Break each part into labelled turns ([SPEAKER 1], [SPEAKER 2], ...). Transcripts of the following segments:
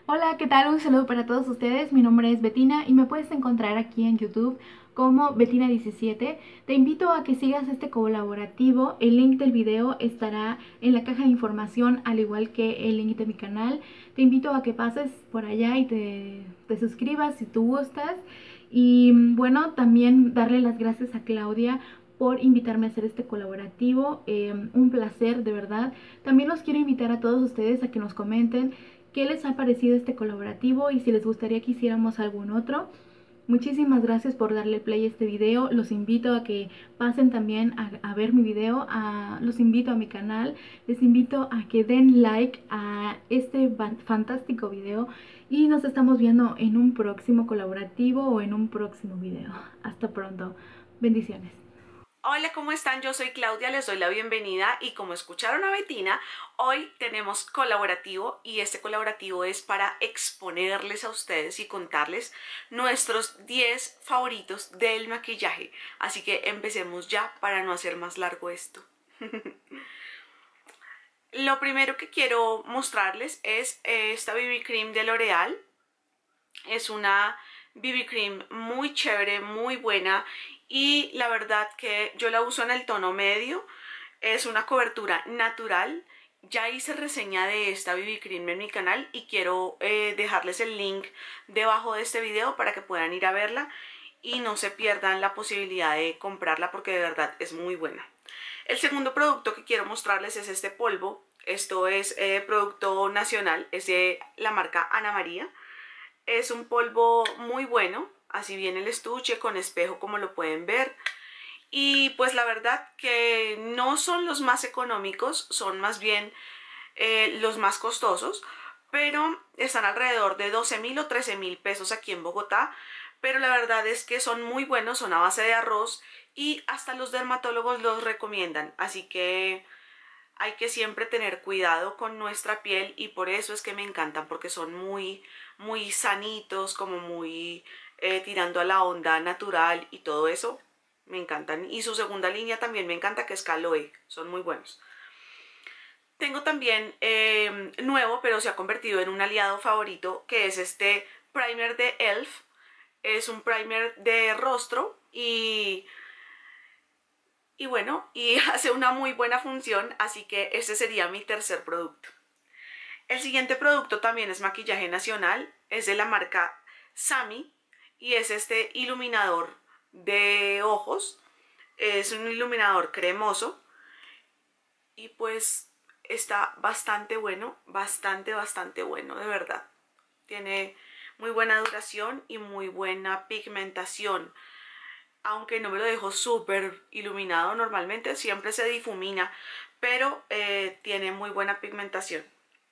[SPEAKER 1] Hola, ¿qué tal? Un saludo para todos ustedes. Mi nombre es Betina y me puedes encontrar aquí en YouTube como Betina17. Te invito a que sigas este colaborativo. El link del video estará en la caja de información, al igual que el link de mi canal. Te invito a que pases por allá y te suscribas si tú gustas. Y bueno, también darle las gracias a Claudia por invitarme a hacer este colaborativo. Un placer, de verdad. También los quiero invitar a todos ustedes a que nos comenten qué les ha parecido este colaborativo y si les gustaría que hiciéramos algún otro. Muchísimas gracias por darle play a este video. Los invito a que pasen también a ver mi video. Los invito a mi canal. Les invito a que den like a este fantástico video. Y nos estamos viendo en un próximo colaborativo o en un próximo video. Hasta pronto. Bendiciones.
[SPEAKER 2] Hola, ¿cómo están? Yo soy Claudia, les doy la bienvenida y como escucharon a Betina, hoy tenemos colaborativo y este colaborativo es para exponerles a ustedes y contarles nuestros 10 favoritos del maquillaje. Así que empecemos ya para no hacer más largo esto. Lo primero que quiero mostrarles es esta BB Cream de L'Oreal. Es una BB Cream muy chévere, muy buena y la verdad que yo la uso en el tono medio. Es una cobertura natural. Ya hice reseña de esta BB Cream en mi canal y quiero dejarles el link debajo de este video para que puedan ir a verla y no se pierdan la posibilidad de comprarla porque de verdad es muy buena. El segundo producto que quiero mostrarles es este polvo. Esto es producto nacional, es de la marca Ana María. Es un polvo muy bueno, así viene el estuche con espejo como lo pueden ver. Y pues la verdad que no son los más económicos, son más bien los más costosos, pero están alrededor de 12.000 o 13.000 pesos aquí en Bogotá. Pero la verdad es que son muy buenos, son a base de arroz y hasta los dermatólogos los recomiendan. Así que hay que siempre tener cuidado con nuestra piel y por eso es que me encantan, porque son muy sanitos, como muy tirando a la onda natural y todo eso. Me encantan. Y su segunda línea también me encanta, que es Caloe. Son muy buenos. Tengo también nuevo, pero se ha convertido en un aliado favorito, que es este primer de ELF. Es un primer de rostro y bueno, y hace una muy buena función, así que este sería mi tercer producto. El siguiente producto también es maquillaje nacional, es de la marca Sami y es este iluminador de ojos. Es un iluminador cremoso y pues está bastante bueno, bastante bueno, de verdad. Tiene muy buena duración y muy buena pigmentación. Aunque no me lo dejo súper iluminado normalmente, siempre se difumina, pero tiene muy buena pigmentación.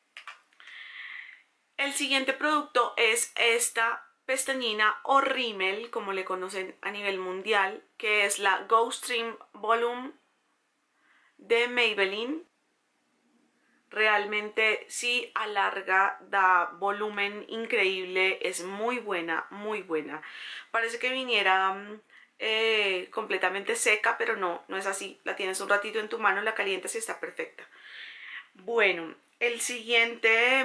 [SPEAKER 2] El siguiente producto es esta pestañina o rímel, como le conocen a nivel mundial, que es la Ghost Trim Volume de Maybelline. Realmente sí alarga, da volumen increíble, es muy buena, muy buena. Parece que viniera completamente seca, pero no es así. La tienes un ratito en tu mano, la calientas y está perfecta. Bueno, el siguiente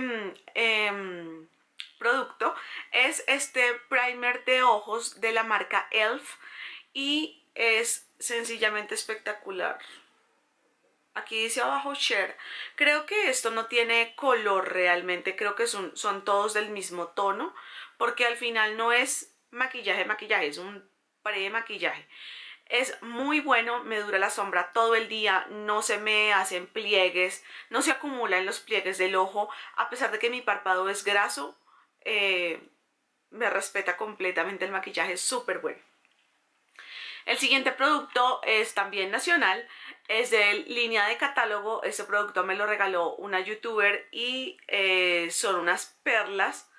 [SPEAKER 2] producto es este primer de ojos de la marca ELF y es sencillamente espectacular. Aquí dice abajo share. Creo que esto no tiene color realmente, creo que son todos del mismo tono, porque al final no es maquillaje, es un pre-maquillaje. Es muy bueno, me dura la sombra todo el día, no se me hacen pliegues, no se acumula en los pliegues del ojo, a pesar de que mi párpado es graso, me respeta completamente el maquillaje, es súper bueno. El siguiente producto es también nacional, es de línea de catálogo. Este producto me lo regaló una youtuber y son unas perlas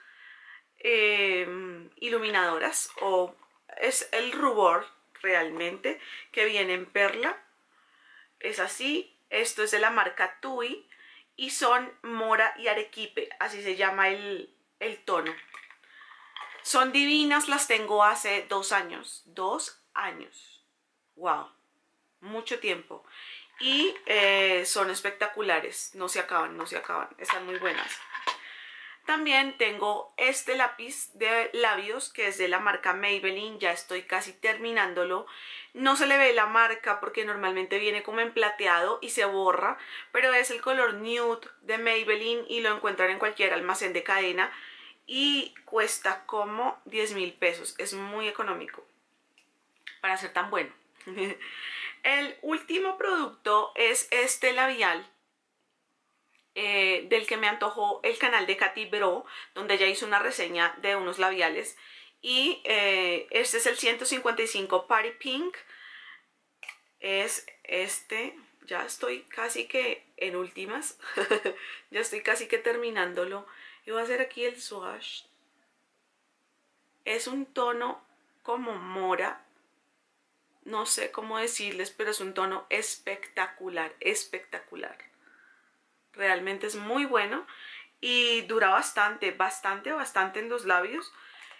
[SPEAKER 2] iluminadoras, o es el rubor realmente que viene en perla. Es así. Esto es de la marca Tui y son mora y arequipe, así se llama el tono. Son divinas, las tengo hace 2 años. 2 años. Wow, mucho tiempo. Y son espectaculares, no se acaban, están muy buenas. También tengo este lápiz de labios que es de la marca Maybelline, ya estoy casi terminándolo. No se le ve la marca porque normalmente viene como en plateado y se borra, pero es el color nude de Maybelline y lo encuentran en cualquier almacén de cadena y cuesta como 10.000 pesos, es muy económico para ser tan bueno. El último producto es este labial del que me antojó el canal de Katy Bro, donde ella hizo una reseña de unos labiales. Y este es el 155 Party Pink. Es este. Ya estoy casi que en últimas. Ya estoy casi que terminándolo. Y voy a hacer aquí el swatch. Es un tono como mora. No sé cómo decirles, pero es un tono espectacular, espectacular. Realmente es muy bueno y dura bastante en los labios.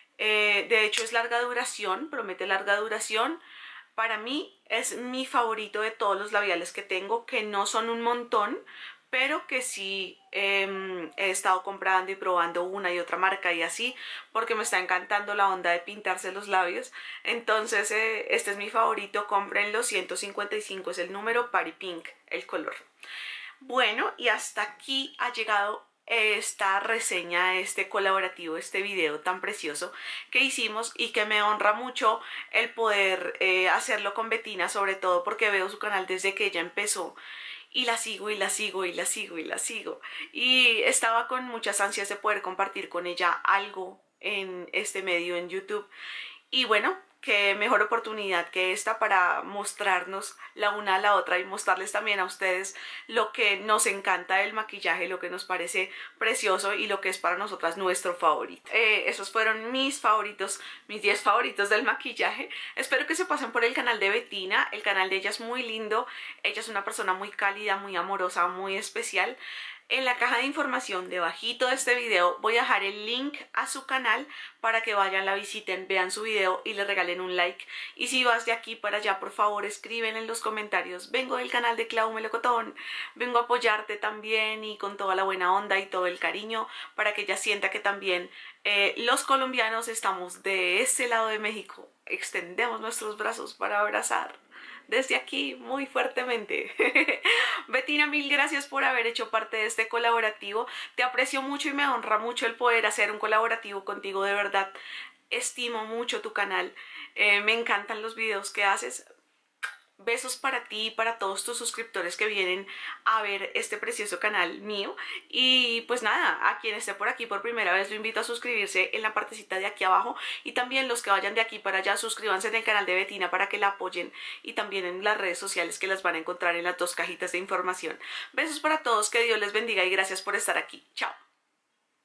[SPEAKER 2] De hecho es larga duración, promete larga duración. Para mí es mi favorito de todos los labiales que tengo, que no son un montón, pero que sí he estado comprando y probando una y otra marca y así, porque me está encantando la onda de pintarse los labios. Entonces este es mi favorito, cómprenlo, 155 es el número, Party Pink el color. Bueno, y hasta aquí ha llegado esta reseña, este colaborativo, este video tan precioso que hicimos y que me honra mucho el poder hacerlo con Bettina, sobre todo porque veo su canal desde que ella empezó y la sigo y la sigo y la sigo y la sigo y estaba con muchas ansias de poder compartir con ella algo en este medio en YouTube. Y bueno, qué mejor oportunidad que esta para mostrarnos la una a la otra y mostrarles también a ustedes lo que nos encanta del maquillaje, lo que nos parece precioso y lo que es para nosotras nuestro favorito. Esos fueron mis favoritos, mis 10 favoritos del maquillaje. Espero que se pasen por el canal de Bettina, el canal de ella es muy lindo, ella es una persona muy cálida, muy amorosa, muy especial. En la caja de información debajito de este video voy a dejar el link a su canal para que vayan, la visiten, vean su video y le regalen un like. Y si vas de aquí para allá, por favor escriben en los comentarios: vengo del canal de Clau Melocotón, vengo a apoyarte también, y con toda la buena onda y todo el cariño, para que ella sienta que también los colombianos estamos de ese lado de México. Extendemos nuestros brazos para abrazar desde aquí muy fuertemente. Bettina, mil gracias por haber hecho parte de este colaborativo. Te aprecio mucho y me honra mucho el poder hacer un colaborativo contigo. De verdad, estimo mucho tu canal. Me encantan los videos que haces. Besos para ti y para todos tus suscriptores que vienen a ver este precioso canal mío. Y pues nada, a quien esté por aquí por primera vez lo invito a suscribirse en la partecita de aquí abajo, y también los que vayan de aquí para allá, suscríbanse en el canal de Bettina para que la apoyen, y también en las redes sociales que las van a encontrar en las dos cajitas de información. Besos para todos, que Dios les bendiga y gracias por estar aquí. Chao.